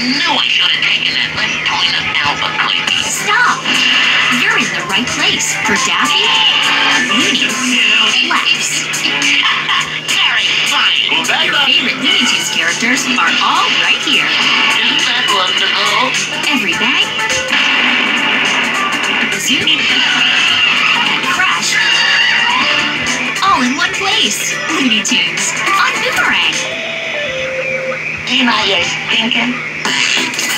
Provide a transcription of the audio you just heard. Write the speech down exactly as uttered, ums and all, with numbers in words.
knew I should have taken that left turn at Alpha Click. Stop! You're in the right place for Daffy, Looney, Laughs. Very funny. Well, that's Your not... favorite Looney Tunes characters are all right here. Isn't that wonderful? Every bag, Zoom, and Crash, all in one place. Looney Tunes on Boomerang. Tina, you're stinking.